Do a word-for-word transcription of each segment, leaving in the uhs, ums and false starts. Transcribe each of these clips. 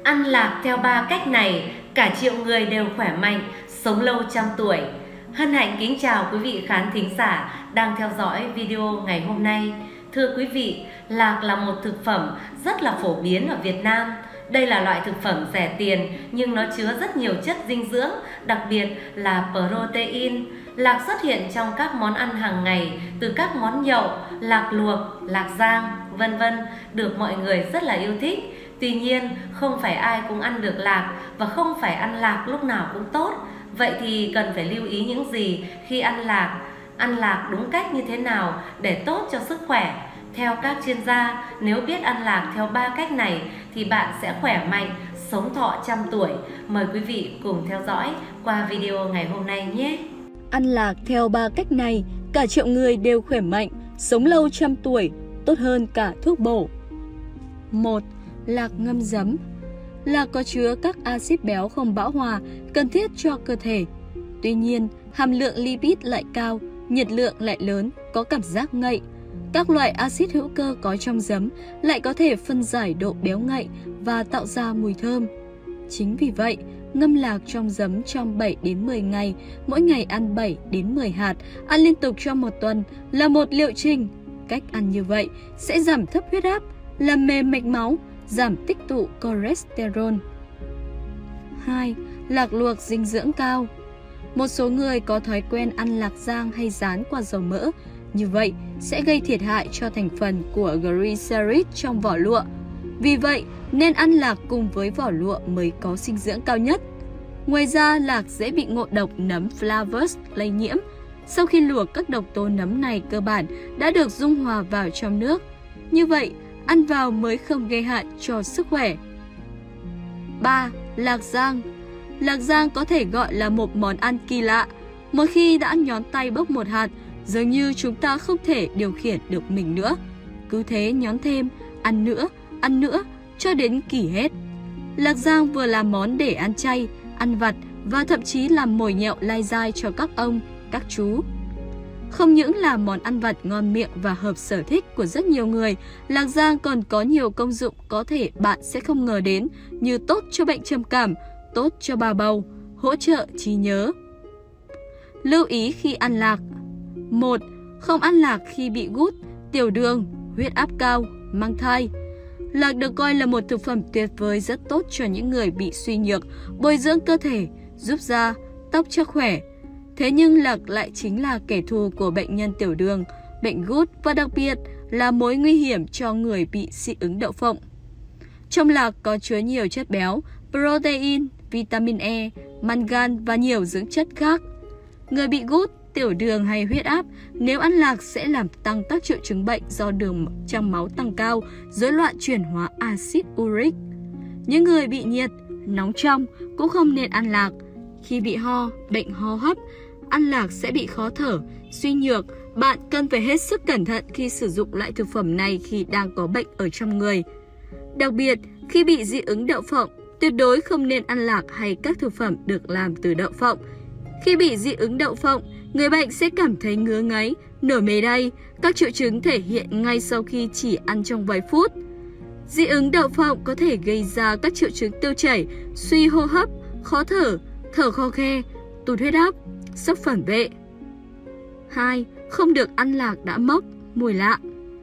Ăn lạc theo ba cách này, cả triệu người đều khỏe mạnh, sống lâu trăm tuổi. Hân hạnh kính chào quý vị khán thính giả đang theo dõi video ngày hôm nay. Thưa quý vị, lạc là một thực phẩm rất là phổ biến ở Việt Nam. Đây là loại thực phẩm rẻ tiền nhưng nó chứa rất nhiều chất dinh dưỡng, đặc biệt là protein. Lạc xuất hiện trong các món ăn hàng ngày, từ các món nhậu, lạc luộc, lạc rang, vân vân, được mọi người rất là yêu thích. Tuy nhiên, không phải ai cũng ăn được lạc và không phải ăn lạc lúc nào cũng tốt. Vậy thì cần phải lưu ý những gì khi ăn lạc? Ăn lạc đúng cách như thế nào để tốt cho sức khỏe? Theo các chuyên gia, nếu biết ăn lạc theo ba cách này thì bạn sẽ khỏe mạnh, sống thọ trăm tuổi. Mời quý vị cùng theo dõi qua video ngày hôm nay nhé. Ăn lạc theo ba cách này, cả triệu người đều khỏe mạnh, sống lâu trăm tuổi, tốt hơn cả thuốc bổ. một. Lạc ngâm giấm. Lạc có chứa các axit béo không bão hòa cần thiết cho cơ thể. Tuy nhiên, hàm lượng lipid lại cao, nhiệt lượng lại lớn, có cảm giác ngậy. Các loại axit hữu cơ có trong giấm lại có thể phân giải độ béo ngậy và tạo ra mùi thơm. Chính vì vậy, ngâm lạc trong giấm trong bảy đến mười ngày, mỗi ngày ăn bảy đến mười hạt, ăn liên tục trong một tuần là một liệu trình. Cách ăn như vậy sẽ giảm thấp huyết áp, làm mềm mạch máu, giảm tích tụ cholesterol. hai. Lạc luộc dinh dưỡng cao. Một số người có thói quen ăn lạc rang hay rán qua dầu mỡ, như vậy sẽ gây thiệt hại cho thành phần của glycerid trong vỏ lụa. Vì vậy, nên ăn lạc cùng với vỏ lụa mới có dinh dưỡng cao nhất. Ngoài ra, lạc dễ bị ngộ độc nấm Flavus lây nhiễm. Sau khi luộc, các độc tố nấm này cơ bản đã được dung hòa vào trong nước. Như vậy, ăn vào mới không gây hại cho sức khỏe. ba. Lạc rang. Lạc rang có thể gọi là một món ăn kỳ lạ. Một khi đã nhón tay bốc một hạt, dường như chúng ta không thể điều khiển được mình nữa. Cứ thế nhón thêm, ăn nữa, ăn nữa, cho đến kỳ hết. Lạc rang vừa là món để ăn chay, ăn vặt và thậm chí làm mồi nhậu lai dai cho các ông, các chú. Không những là món ăn vặt ngon miệng và hợp sở thích của rất nhiều người, lạc rang còn có nhiều công dụng có thể bạn sẽ không ngờ đến, như tốt cho bệnh trầm cảm, tốt cho bà bầu, hỗ trợ trí nhớ. Lưu ý khi ăn lạc. một. Không ăn lạc khi bị gút, tiểu đường, huyết áp cao, mang thai. Lạc được coi là một thực phẩm tuyệt vời rất tốt cho những người bị suy nhược, bồi dưỡng cơ thể, giúp da, tóc cho khỏe. Thế nhưng lạc lại chính là kẻ thù của bệnh nhân tiểu đường, bệnh gút và đặc biệt là mối nguy hiểm cho người bị dị ứng đậu phộng. Trong lạc có chứa nhiều chất béo, protein, vitamin E, mangan và nhiều dưỡng chất khác. Người bị gút, tiểu đường hay huyết áp nếu ăn lạc sẽ làm tăng các triệu chứng bệnh do đường trong máu tăng cao, rối loạn chuyển hóa axit uric. Những người bị nhiệt, nóng trong cũng không nên ăn lạc. Khi bị ho, bệnh hô hấp, ăn lạc sẽ bị khó thở, suy nhược. Bạn cần phải hết sức cẩn thận khi sử dụng loại thực phẩm này khi đang có bệnh ở trong người. Đặc biệt, khi bị dị ứng đậu phộng, tuyệt đối không nên ăn lạc hay các thực phẩm được làm từ đậu phộng. Khi bị dị ứng đậu phộng, người bệnh sẽ cảm thấy ngứa ngáy, nổi mề đay. Các triệu chứng thể hiện ngay sau khi chỉ ăn trong vài phút. Dị ứng đậu phộng có thể gây ra các triệu chứng tiêu chảy, suy hô hấp, khó thở, thở khò khe, tụt huyết áp, sốc phản vệ. hai. Không được ăn lạc đã mốc, mùi lạ.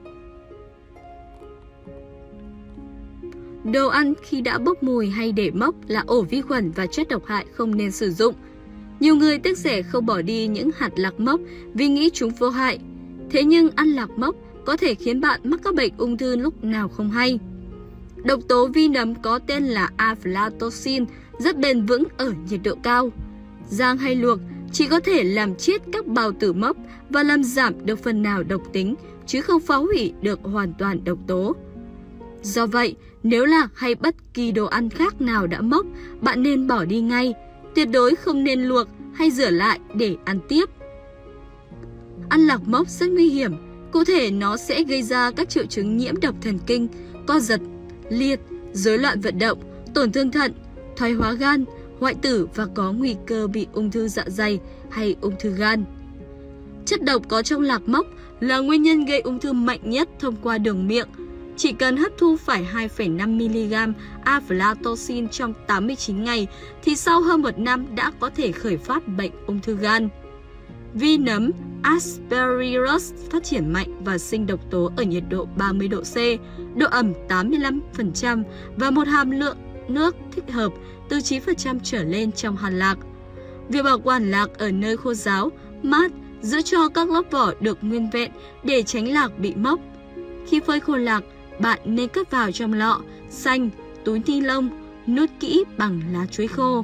Đồ ăn khi đã bốc mùi hay để mốc là ổ vi khuẩn và chất độc hại không nên sử dụng. Nhiều người tiếc rẻ không bỏ đi những hạt lạc mốc vì nghĩ chúng vô hại. Thế nhưng ăn lạc mốc có thể khiến bạn mắc các bệnh ung thư lúc nào không hay. Độc tố vi nấm có tên là aflatoxin rất bền vững ở nhiệt độ cao. Rang hay luộc chỉ có thể làm chết các bào tử mốc và làm giảm được phần nào độc tính, chứ không phá hủy được hoàn toàn độc tố. Do vậy, nếu lạc hay bất kỳ đồ ăn khác nào đã mốc, bạn nên bỏ đi ngay. Tuyệt đối không nên luộc hay rửa lại để ăn tiếp. Ăn lạc mốc rất nguy hiểm. Cụ thể, nó sẽ gây ra các triệu chứng nhiễm độc thần kinh, co giật, liệt, rối loạn vận động, tổn thương thận, thoái hóa gan, hoại tử và có nguy cơ bị ung thư dạ dày hay ung thư gan. Chất độc có trong lạc mốc là nguyên nhân gây ung thư mạnh nhất thông qua đường miệng. Chỉ cần hấp thu phải hai phẩy năm mi-li-gam aflatoxin trong tám mươi chín ngày thì sau hơn một năm đã có thể khởi phát bệnh ung thư gan. Vi nấm Aspergillus phát triển mạnh và sinh độc tố ở nhiệt độ ba mươi độ C, độ ẩm tám mươi lăm phần trăm và một hàm lượng nước thích hợp từ chín phần trăm trở lên trong hạt lạc. Việc bảo quản lạc ở nơi khô ráo, mát, giữ cho các lớp vỏ được nguyên vẹn để tránh lạc bị mốc. Khi phơi khô lạc, bạn nên cất vào trong lọ, xanh, túi ni lông, nút kỹ bằng lá chuối khô.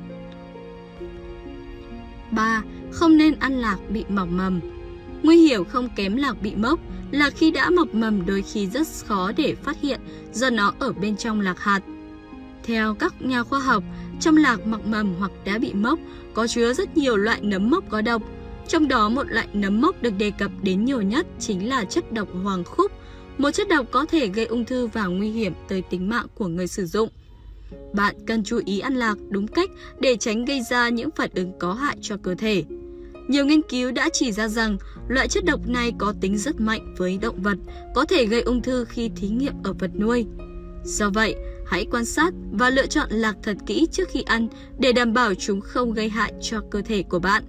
ba. Không nên ăn lạc bị mọc mầm. Nguy hiểm không kém lạc bị mốc là khi đã mọc mầm đôi khi rất khó để phát hiện do nó ở bên trong lạc hạt. Theo các nhà khoa học, trong lạc mọc mầm hoặc đã bị mốc có chứa rất nhiều loại nấm mốc có độc. Trong đó một loại nấm mốc được đề cập đến nhiều nhất chính là chất độc hoàng khúc, một chất độc có thể gây ung thư và nguy hiểm tới tính mạng của người sử dụng. Bạn cần chú ý ăn lạc đúng cách để tránh gây ra những phản ứng có hại cho cơ thể. Nhiều nghiên cứu đã chỉ ra rằng loại chất độc này có tính rất mạnh với động vật, có thể gây ung thư khi thí nghiệm ở vật nuôi. Do vậy, hãy quan sát và lựa chọn lạc thật kỹ trước khi ăn để đảm bảo chúng không gây hại cho cơ thể của bạn.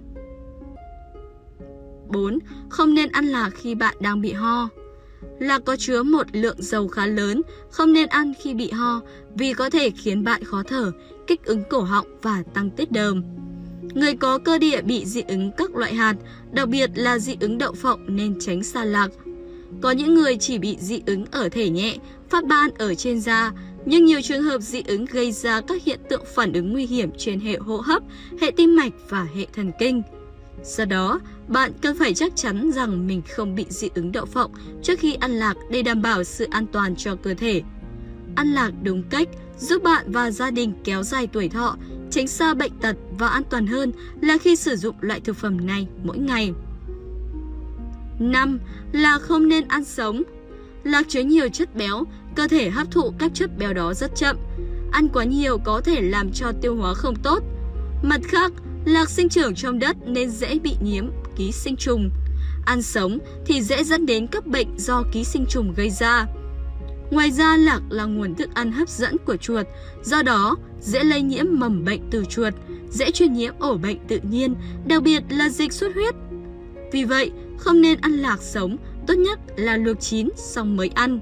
bốn. Không nên ăn lạc khi bạn đang bị ho. Lạc có chứa một lượng dầu khá lớn, không nên ăn khi bị ho vì có thể khiến bạn khó thở, kích ứng cổ họng và tăng tiết đờm. Người có cơ địa bị dị ứng các loại hạt, đặc biệt là dị ứng đậu phộng nên tránh xa lạc. Có những người chỉ bị dị ứng ở thể nhẹ, phát ban ở trên da, nhưng nhiều trường hợp dị ứng gây ra các hiện tượng phản ứng nguy hiểm trên hệ hô hấp, hệ tim mạch và hệ thần kinh. Do đó, bạn cần phải chắc chắn rằng mình không bị dị ứng đậu phộng trước khi ăn lạc để đảm bảo sự an toàn cho cơ thể. Ăn lạc đúng cách giúp bạn và gia đình kéo dài tuổi thọ, tránh xa bệnh tật và an toàn hơn là khi sử dụng loại thực phẩm này mỗi ngày. năm. Là không nên ăn sống. Lạc chứa nhiều chất béo, cơ thể hấp thụ các chất béo đó rất chậm. Ăn quá nhiều có thể làm cho tiêu hóa không tốt. Mặt khác, lạc sinh trưởng trong đất nên dễ bị nhiễm ký sinh trùng. Ăn sống thì dễ dẫn đến các bệnh do ký sinh trùng gây ra. Ngoài ra, lạc là nguồn thức ăn hấp dẫn của chuột, do đó dễ lây nhiễm mầm bệnh từ chuột, dễ truyền nhiễm ổ bệnh tự nhiên, đặc biệt là dịch xuất huyết. Vì vậy, không nên ăn lạc sống, tốt nhất là luộc chín xong mới ăn.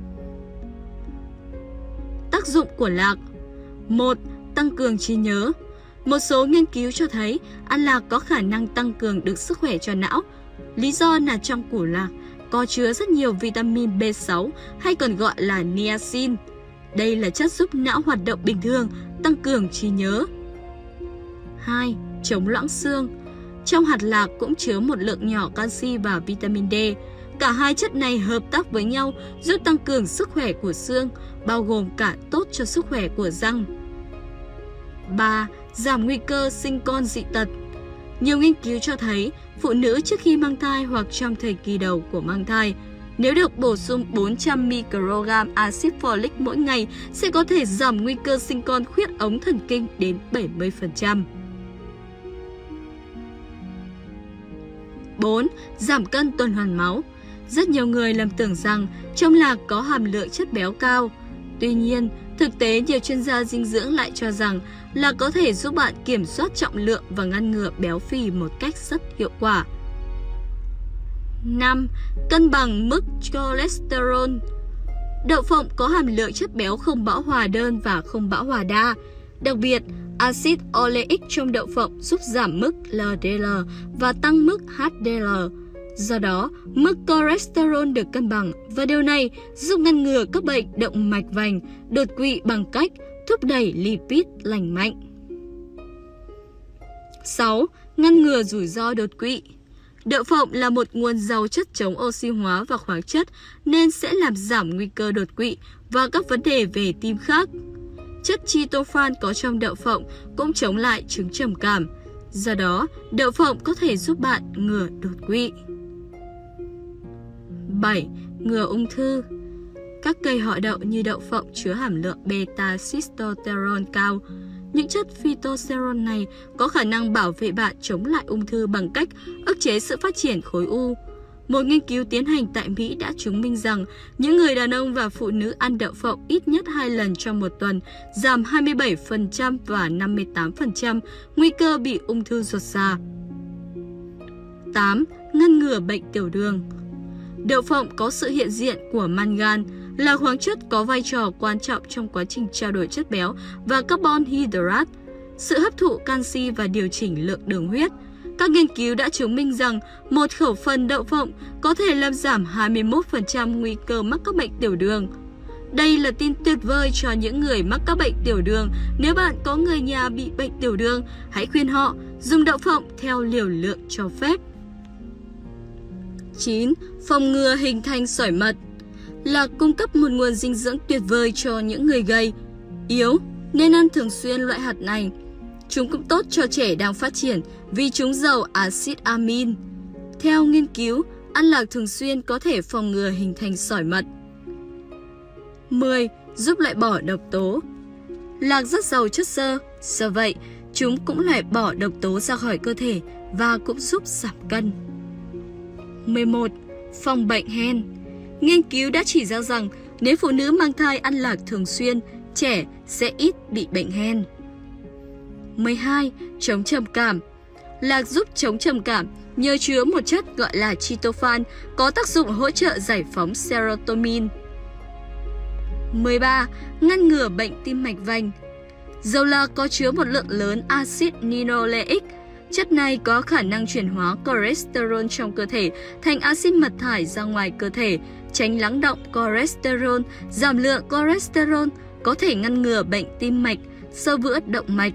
Tác dụng của lạc. một. Tăng cường trí nhớ. Một số nghiên cứu cho thấy ăn lạc có khả năng tăng cường được sức khỏe cho não. Lý do là trong củ lạc có chứa rất nhiều vitamin B sáu hay còn gọi là niacin. Đây là chất giúp não hoạt động bình thường, tăng cường trí nhớ. hai. Chống loãng xương. Trong hạt lạc cũng chứa một lượng nhỏ canxi và vitamin D. Cả hai chất này hợp tác với nhau giúp tăng cường sức khỏe của xương, bao gồm cả tốt cho sức khỏe của răng. ba. Giảm nguy cơ sinh con dị tật. Nhiều nghiên cứu cho thấy phụ nữ trước khi mang thai hoặc trong thời kỳ đầu của mang thai, nếu được bổ sung bốn trăm microgram axit folic mỗi ngày sẽ có thể giảm nguy cơ sinh con khuyết ống thần kinh đến bảy mươi phần trăm. bốn. Giảm cân tuần hoàn máu. Rất nhiều người lầm tưởng rằng trong lạc có hàm lượng chất béo cao. Tuy nhiên, thực tế nhiều chuyên gia dinh dưỡng lại cho rằng lạc có thể giúp bạn kiểm soát trọng lượng và ngăn ngừa béo phì một cách rất hiệu quả. năm. Cân bằng mức cholesterol. Đậu phộng có hàm lượng chất béo không bão hòa đơn và không bão hòa đa. Đặc biệt, axit oleic trong đậu phộng giúp giảm mức lờ đê lờ và tăng mức hát đê lờ. Do đó, mức cholesterol được cân bằng và điều này giúp ngăn ngừa các bệnh động mạch vành, đột quỵ bằng cách thúc đẩy lipid lành mạnh. sáu. Ngăn ngừa rủi ro đột quỵ. Đậu phộng là một nguồn giàu chất chống oxy hóa và khoáng chất nên sẽ làm giảm nguy cơ đột quỵ và các vấn đề về tim khác. Chất tryptophan có trong đậu phộng cũng chống lại chứng trầm cảm. Do đó, đậu phộng có thể giúp bạn ngừa đột quỵ. bảy. Ngừa ung thư. Các cây họ đậu như đậu phộng chứa hàm lượng beta-sitosterol cao. Những chất phytosterol này có khả năng bảo vệ bạn chống lại ung thư bằng cách ức chế sự phát triển khối u. Một nghiên cứu tiến hành tại Mỹ đã chứng minh rằng những người đàn ông và phụ nữ ăn đậu phộng ít nhất hai lần trong một tuần giảm hai mươi bảy phần trăm và năm mươi tám phần trăm nguy cơ bị ung thư ruột già. tám. Ngăn ngừa bệnh tiểu đường. Đậu phộng có sự hiện diện của mangan, là khoáng chất có vai trò quan trọng trong quá trình trao đổi chất béo và carbon hydrate, sự hấp thụ canxi và điều chỉnh lượng đường huyết. Các nghiên cứu đã chứng minh rằng một khẩu phần đậu phộng có thể làm giảm hai mươi mốt phần trăm nguy cơ mắc các bệnh tiểu đường. Đây là tin tuyệt vời cho những người mắc các bệnh tiểu đường. Nếu bạn có người nhà bị bệnh tiểu đường, hãy khuyên họ dùng đậu phộng theo liều lượng cho phép. chín. Phòng ngừa hình thành sỏi mật. Lạc cung cấp một nguồn dinh dưỡng tuyệt vời cho những người gầy, yếu, nên ăn thường xuyên loại hạt này. Chúng cũng tốt cho trẻ đang phát triển vì chúng giàu axit amin. Theo nghiên cứu, ăn lạc thường xuyên có thể phòng ngừa hình thành sỏi mật. mười. Giúp loại bỏ độc tố. Lạc rất giàu chất xơ, do vậy chúng cũng loại bỏ độc tố ra khỏi cơ thể và cũng giúp giảm cân. mười một. Phòng bệnh hen. Nghiên cứu đã chỉ ra rằng nếu phụ nữ mang thai ăn lạc thường xuyên, trẻ sẽ ít bị bệnh hen. mười hai. Chống trầm cảm. Lạc giúp chống trầm cảm nhờ chứa một chất gọi là tryptophan có tác dụng hỗ trợ giải phóng serotonin. mười ba. Ngăn ngừa bệnh tim mạch vành. Dầu lạc có chứa một lượng lớn axit linoleic. Chất này có khả năng chuyển hóa cholesterol trong cơ thể thành axit mật thải ra ngoài cơ thể, tránh lắng đọng cholesterol, giảm lượng cholesterol, có thể ngăn ngừa bệnh tim mạch, xơ vữa động mạch.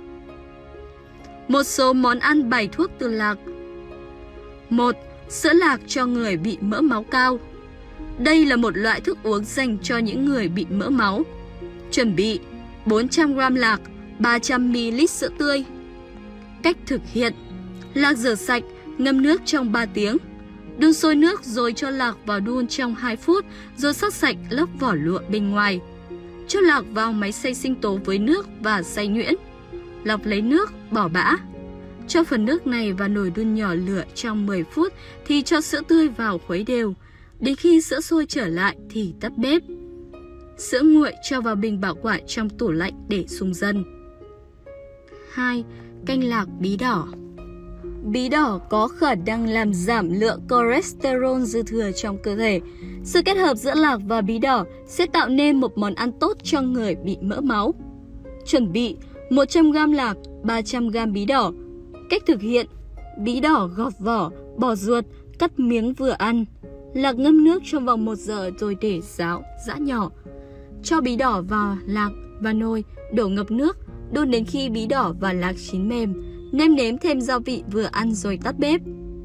Một số món ăn bài thuốc từ lạc. một. Sữa lạc cho người bị mỡ máu cao. Đây là một loại thức uống dành cho những người bị mỡ máu. Chuẩn bị bốn trăm gam lạc, ba trăm mi li lít sữa tươi. Cách thực hiện: lạc rửa sạch, ngâm nước trong ba tiếng. Đun sôi nước rồi cho lạc vào đun trong hai phút, rồi xắt sạch lớp vỏ lụa bên ngoài. Cho lạc vào máy xay sinh tố với nước và xay nhuyễn. Lọc lấy nước, bỏ bã. Cho phần nước này vào nồi đun nhỏ lửa trong mười phút thì cho sữa tươi vào khuấy đều. Đến khi sữa sôi trở lại thì tắt bếp. Sữa nguội cho vào bình bảo quản trong tủ lạnh để sung dần. hai. Canh lạc bí đỏ. Bí đỏ có khả năng làm giảm lượng cholesterol dư thừa trong cơ thể. Sự kết hợp giữa lạc và bí đỏ sẽ tạo nên một món ăn tốt cho người bị mỡ máu. Chuẩn bị một trăm gam lạc, ba trăm gam bí đỏ. Cách thực hiện: bí đỏ gọt vỏ, bỏ ruột, cắt miếng vừa ăn. Lạc ngâm nước trong vòng một giờ rồi để ráo, giã nhỏ. Cho bí đỏ vào lạc và nồi, đổ ngập nước, đun đến khi bí đỏ và lạc chín mềm. Nêm nếm thêm gia vị vừa ăn rồi tắt bếp.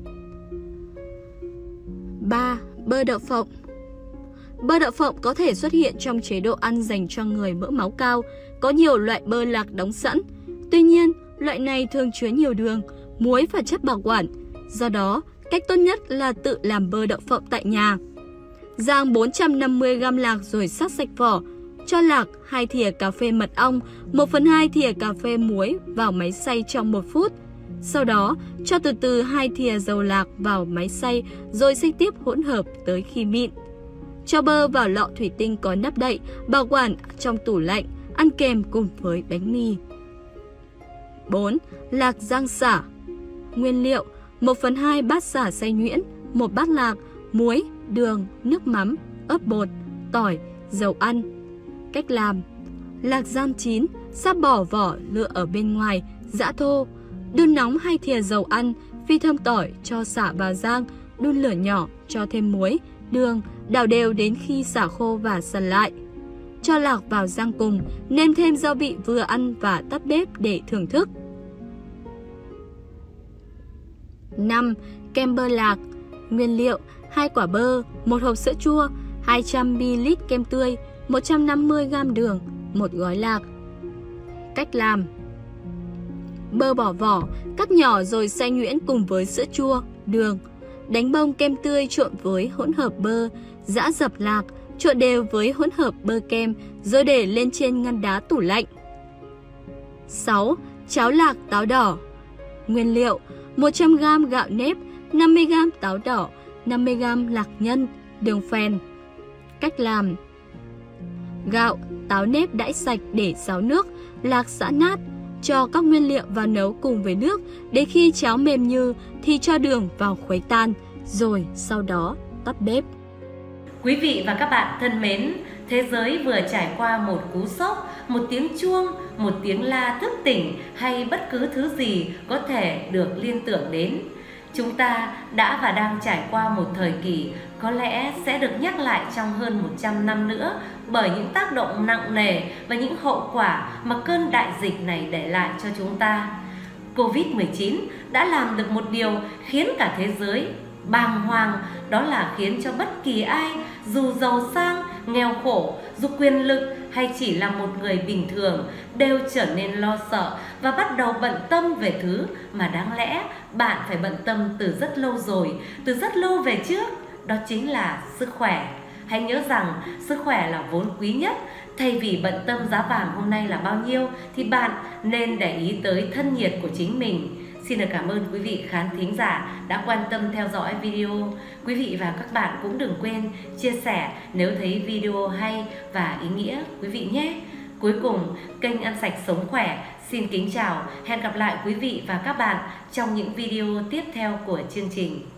ba. Bơ đậu phộng. Bơ đậu phộng có thể xuất hiện trong chế độ ăn dành cho người mỡ máu cao. Có nhiều loại bơ lạc đóng sẵn. Tuy nhiên, loại này thường chứa nhiều đường, muối và chất bảo quản. Do đó, cách tốt nhất là tự làm bơ đậu phộng tại nhà. Rang bốn trăm năm mươi gam lạc rồi xắt sạch vỏ. Cho lạc, hai thìa cà phê mật ong, một phần hai thìa cà phê muối vào máy xay trong một phút. Sau đó, cho từ từ hai thìa dầu lạc vào máy xay rồi xay tiếp hỗn hợp tới khi mịn. Cho bơ vào lọ thủy tinh có nắp đậy, bảo quản trong tủ lạnh, ăn kèm cùng với bánh mì. bốn. Lạc rang xả. Nguyên liệu: một phần hai bát xả xay nhuyễn, một bát lạc, muối, đường, nước mắm, ớt bột, tỏi, dầu ăn. Cách làm: lạc rang chín, sắp bỏ vỏ lựa ở bên ngoài, giã thô. Đun nóng hai thìa dầu ăn, phi thơm tỏi, cho xả vào rang, đun lửa nhỏ, cho thêm muối, đường, đảo đều đến khi xả khô và sần lại. Cho lạc vào rang cùng, nêm thêm gia vị vừa ăn và tắt bếp để thưởng thức. năm. Kem bơ lạc. Nguyên liệu: hai quả bơ, một hộp sữa chua, hai trăm mi li lít kem tươi, một trăm năm mươi gam đường, một gói lạc. Cách làm: bơ bỏ vỏ, cắt nhỏ rồi xay nhuyễn cùng với sữa chua, đường. Đánh bông kem tươi trộn với hỗn hợp bơ, giã dập lạc, trộn đều với hỗn hợp bơ kem rồi để lên trên ngăn đá tủ lạnh. sáu. Cháo lạc táo đỏ. Nguyên liệu: một trăm gam gạo nếp, năm mươi gam táo đỏ, năm mươi gam lạc nhân, đường phèn. Cách làm: gạo, táo nếp đãi sạch để ráo nước, lạc giã nát, cho các nguyên liệu vào nấu cùng với nước, đến khi cháo mềm như thì cho đường vào khuấy tan, rồi sau đó tắt bếp. Quý vị và các bạn thân mến, thế giới vừa trải qua một cú sốc, một tiếng chuông, một tiếng la thức tỉnh hay bất cứ thứ gì có thể được liên tưởng đến. Chúng ta đã và đang trải qua một thời kỳ có lẽ sẽ được nhắc lại trong hơn một trăm năm nữa bởi những tác động nặng nề và những hậu quả mà cơn đại dịch này để lại cho chúng ta. Covid mười chín đã làm được một điều khiến cả thế giới bàng hoàng, đó là khiến cho bất kỳ ai, dù giàu sang, nghèo khổ, dù quyền lực hay chỉ là một người bình thường, đều trở nên lo sợ và bắt đầu bận tâm về thứ mà đáng lẽ bạn phải bận tâm từ rất lâu rồi, từ rất lâu về trước, đó chính là sức khỏe. Hãy nhớ rằng sức khỏe là vốn quý nhất. Thay vì bận tâm giá vàng hôm nay là bao nhiêu thì bạn nên để ý tới thân nhiệt của chính mình. Xin được cảm ơn quý vị khán thính giả đã quan tâm theo dõi video. Quý vị và các bạn cũng đừng quên chia sẻ nếu thấy video hay và ý nghĩa quý vị nhé. Cuối cùng, kênh Ăn Sạch Sống Khỏe xin kính chào, hẹn gặp lại quý vị và các bạn trong những video tiếp theo của chương trình.